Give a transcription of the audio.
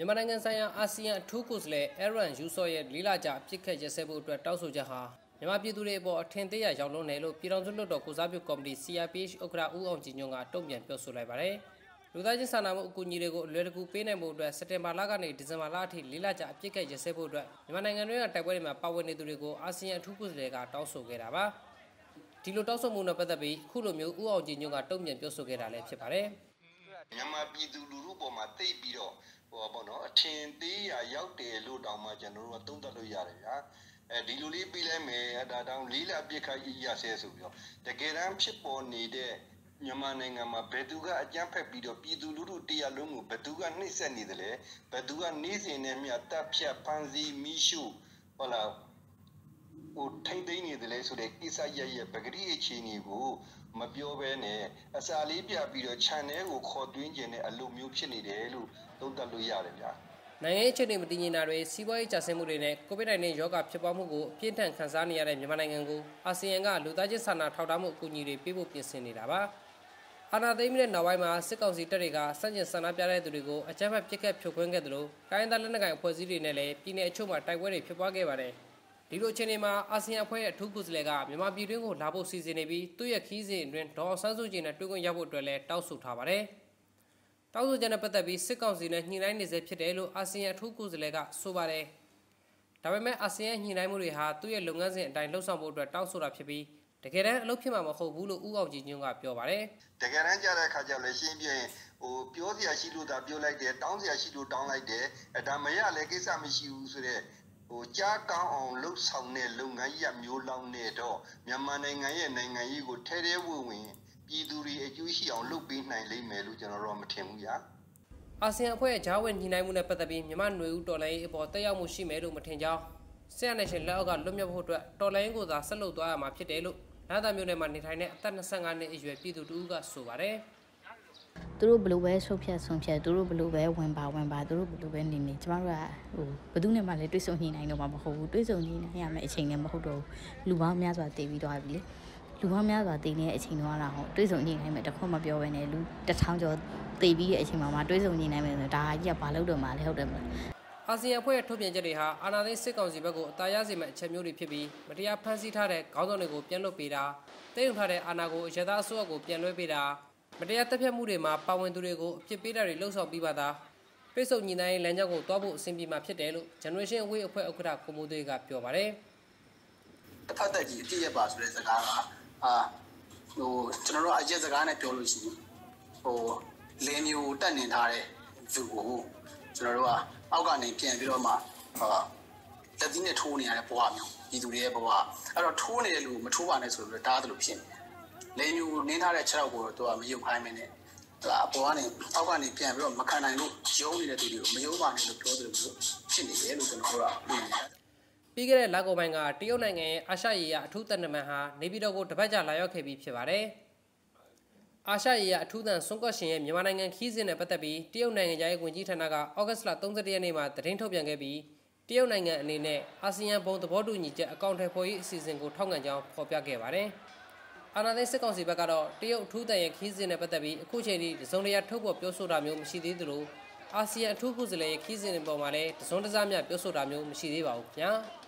မြန်မာနိုင်ငံဆိုင်ရာအာဆီယံအထူးကိုယ်စားလှယ်အဲရန်ယူဆော့ရဲ့လေးလကြာပြစ်ခတ်ရစဲဖို့အတွက်တောင်းဆိုချက်ဟာမြန်မာပြည်သူတွေအပေါ်အထင်သေးရရောက်လွန်းတယ်လို့ပြည်ထောင်စုလွှတ်တော်ကိုစားပြုကော်မတီ CRPH ဥက္ကဋ္ဌဦးအောင်ကြည်ညွန့်ကတုံ့ပြန်ပြောဆိုလိုက်ပါတယ်။လူသားချင်းစာနာမှုအကူအညီတွေကိုအလွယ်တကူပေးနိုင်ဖို့အတွက်စက်တင်ဘာလကနေဒီဇင်ဘာလအထိလေးလကြာအပြစ်ခတ်ရစဲဖို့အတွက်မြန်မာနိုင်ငံတွင်းကတိုက်ပွဲတွေမှာပါဝင်နေသူတွေကိုအာဆီယံအထူးကိုယ်စားလှယ်ကတောင်းဆိုခဲ့တာပါ။ဒီလိုတောင်းဆိုမှုနဲ့ပတ်သက်ပြီးခုလိုမျိုးဦးအောင်ကြည်ညွန့်ကတုံ့ပြန်ပြောဆိုခဲ့တာလည်းဖြစ်ပါတယ်။မြန်မာပြည်သူလူထုပေါ်မှာသိပြီးတော့အထင်သေးရရောက်တယ်လို့တောင်မှကျွန်တော်တို့ကသုံးသပ်လို့ရတယ်ဗျာဒီလိုလေးပြီးလိုက်မယ်ဒါတောင်လေးလပြစ်ခတ်ရဆဲဆိုပြီးတော့တကယ်တမ်းဖြစ်ပေါ်နေတဲ့မြန်မာနိုင်ငံမှာဘယ်သူကအကြမ်းဖက်ပြီးတော့ပြည်သူလူထုတရားလုံးကိုဘယ်သူကနှိမ့်ဆက်နေတယ်လဲဘယ်သူကနှိမ့်စင်နေမြတ်တပ်ဖြတ်ဖန်စီမီးရှို့ထိမ့်သိမ်းနေတယ်လဲဆိုတဲ့ကိစ္စရဲ့ပဂတိအခြေအနေကိုမပြောဘဲနဲ့အစာလေးပြပြီးတော့ channel ကိုခေါ်သွင်းခြင်းနဲ့အလိုမျိုးဖြစ်နေတယ်လို့သုံးသပ်လို့ရတယ်ဗျာနိုင်ငံရေးအခြေအနေမတည်ငြိမ်တာတွေစီးပွားရေးကျဆင်းမှုတွေနဲ့ COVID-19 ရောဂါဖြစ်ပွားမှုကိုအပြင်းထန်ခံစားနေရတဲ့မြန်မာနိုင်ငံကိုအာဆီယံကလူသားချင်းစာနာထောက်ထားမှုအကူအညီတွေပေးဖို့ပြင်ဆင်နေတာပါအာဏာသိမ်းပြီးတဲ့နောက်ပိုင်းမှာစစ်ကောင်စီတပ်တွေကစန့်ကျင်ဆန္ဒပြတဲ့သူတွေကိုအကြမ်းဖက်ပစ်ခတ်ဖြိုခွင်းခဲ့သလိုတိုင်းဒေသလက်နက်ကိုင်အဖွဲ့အစည်းတွေနဲ့လည်းပြည်내အချို့မှာတိုက်ပွဲတွေဖြစ်ပွားခဲ့ပါတယ်ဒီလိုအခြေအနေမှာအာဆီယံအဖွဲ့ရဲ့အထူးကိုယ်စားလှယ်ကမြန်မာပြည်တွင်းကိုလာဖို့စီစဉ်နေပြီးသူ့ရဲ့ခီးစဉ်အတွင်းဒေါ်ဆန်းစုကြည်နဲ့တွေ့ခွင့်ရဖို့အတွက်လည်းတောင်းဆိုထားပါတယ်။တောင်းဆိုချက်နဲ့ပတ်သက်ပြီးစစ်ကောင်စီနဲ့ညှိနှိုင်းနေစေဖြစ်တယ်လို့အာဆီယံအထူးကိုယ်စားလှယ်ကဆိုပါတယ်။ဒါပေမဲ့အာဆီယံညှိနှိုင်းမှုတွေဟာသူ့ရဲ့လုပ်ငန်းစဉ်အတိုင်းလှုပ်ဆောင်ဖို့အတွက်တောင်းဆိုတာဖြစ်ပြီးတကယ်တမ်းအလုပ်ဖြစ်မှာမဟုတ်ဘူးလို့ဦးအောင်ကြည်ညွန့်ကပြောပါတယ်။တကယ်တမ်းကြားတဲ့အခါကျလည်းရှင်းပြရင်ပြောစရာရှိလို့သာပြောလိုက်တယ်တောင်းစရာရှိလို့တောင်းလိုက်တယ်ဒါမရလည်းကိစ္စမရှိဘူးဆိုတဲ့ကြားကောင်းအောင်လှုပ်ဆောင်တဲ့လုပ်ငန်းရမျိုးလောင်းနေတော့မြန်မာနိုင်ငံရဲ့နိုင်ငံရေးကိုထဲထဲဝင်ဝင်ပြည်သူတွေအကျိုးရှိအောင်လုပ်ပေးနိုင်လိမ့်မယ်လို့ကျွန်တော်တို့မထင်ဘူးညာအာဆီယံအဖွဲ့ရဲ့ဂျားဝင်ညှိနှိုင်းမှုနဲ့ပတ်သက်ပြီးမြန်မာຫນွေဦးတော်လိုင်းအပေါ်တက်ရောက်မှုရှိမယ်လို့မထင်ကြောင်းဆက်ရနေရှင်လက်အောက်ကလွတ်မြောက်ဖို့အတွက်တော်လိုင်းကိုသာဆက်လုပ်သွားရမှာဖြစ်တယ်လို့နာသာမျိုးနယ်မှာနေထိုင်တဲ့အသက်25နှစ်အရွယ်ပြည်သူတူကဆိုပါတယ်သူတို့ဘလို့ပဲဆုတ်ဖြတ်ဆုံးဖြတ်သူတို့ဘလို့ပဲဝင်ပါသူတို့ဘလို့ပဲနေကျမတို့ကဘယ်သူနဲ့မှလည်းတွေ့ဆုံညှိနှိုင်းတော့မှမဟုတ်ဘူးတွေ့ဆုံညှိနှိုင်းရမယ့်အချိန်လည်းမဟုတ်တော့ဘူးလူပေါင်းများစွာတည်ပြီးသွားပြီလေလူပေါင်းများစွာတည်နေတဲ့အချိန်တော့လားတွေ့ဆုံညှိနှိုင်းမယ်တခွန်းမပြောဘဲနဲ့လူ1000ကျော်တည်ပြီးတဲ့အချိန်မှာတွေ့ဆုံညှိနှိုင်းမယ်ဆိုဒါကြီးကဘာလို့တော့မှလဲဟုတ်တယ်မလားအာဆီယံအဖွဲ့ရဲ့ထုတ်ပြန်ချက်တွေဟာအာဏာသိမ်းစစ်ကောင်စီဘက်ကိုအသာရစေမယ့်အချက်မျိုးတွေဖြစ်ပြီးမတရားဖမ်းဆီးထားတဲ့ခေါင်းဆောင်တွေကိုပြန်လွှတ်ပေးတာတိတ်ုံထားတဲ့အာဏာကိုရသအစိုးရကိုပြန်လွှဲပေးတာမတရားတပ်ဖြတ်မှုတွေမှာပါဝင်သူတွေကိုအပြစ်ပေးတာတွေလှုံ့ဆော်ပြီးပါသားပိတ်ဆို့ညီနိုင်လမ်းကြောင်းကိုတွားဖို့အဆင်ပြေမှာဖြစ်တယ်လို့ Generation Away အဖွဲ့ဥက္ကဋ္ဌကိုမိုးသွေးကပြောပါတယ်။တစ်ဖက်သက်ကြီးအပြည့်ရပါဆိုတဲ့စကားကကျွန်တော်တို့အရက်စကားနဲ့ပြောလို့ရှိရင်လင်းမျိုးတက်နေထားတဲ့သူကိုကျွန်တော်တို့ကအောက်ကနေပြန်ပြီးတော့မှလက်သီးနဲ့ထိုးနေရတဲ့ဘဝမျိုးဒီသူတွေရဲ့ဘဝအဲ့တော့ထိုးနေတဲ့လူမထိုးပါနဲ့ဆိုပြီးတားတယ်လို့ဖြစ်နေတယ်လေမျိုးနင်းထားတဲ့6ယောက်ကိုတော့သူကမယုံခိုင်းမင်းနဲ့အပေါ်ကနေအောက်ကနေပြန်ပြီးတော့မခံနိုင်လို့ယုံနေတဲ့သူတွေကိုမယုံပါနဲ့လို့ပြောတယ်လို့ဖြစ်နေတယ်လို့ကျွန်တော်တို့ကပြောနေတာပြီးခဲ့တဲ့လကုန်ပိုင်းကတရုတ်နိုင်ငံရဲ့အာရှရေးရာအထူးသံတမန်ဟာနေပြည်တော်ကိုတပတ်ကြာလာရောက်ခဲ့ပြီးဖြစ်ပါတယ်။အာရှရေးရာအထူးသံဆွန်ကော့ရှင်ရဲ့မြန်မာနိုင်ငံခီးစဉ်နဲ့ပတ်သက်ပြီးတရုတ်နိုင်ငံရဲ့ဝန်ကြီးဌာနကဩဂတ်စ်လ31ရက်နေ့မှာသတင်းထုတ်ပြန်ခဲ့ပြီးတရုတ်နိုင်ငံအနေနဲ့အာဆီယံဘုံသဘောတူညီချက်အကောင့်ထဲပေါ်ရေးအစီအစဉ်ကိုထောက်ခံကြောင်းဖော်ပြခဲ့ပါတယ်။အာဏာသိမ်းစစ်ကောင်စီဘက်ကတော့တရုတ်အထူးသံရဲ့ခီးစဉ်နဲ့ပတ်သက်ပြီးအခုချိန်ထိတစုံတရာထုတ်ဖော်ပြောဆိုတာမျိုးမရှိသေးသလိုအာဆီယံအထူးကိုယ်စားလှယ်ရဲ့ခီးစဉ်ပေါ်မှာလည်းတစုံတစမျှပြောဆိုတာမျိုးမရှိသေးပါဘူးခင်ဗျာ။